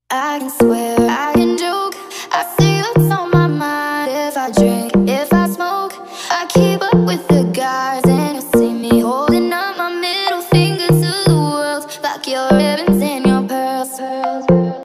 I can swear, I can joke, I say what's on my mind. If I drink, if I smoke, I keep up with the guys. And you see me holding up my middle finger to the world, like your ribbons and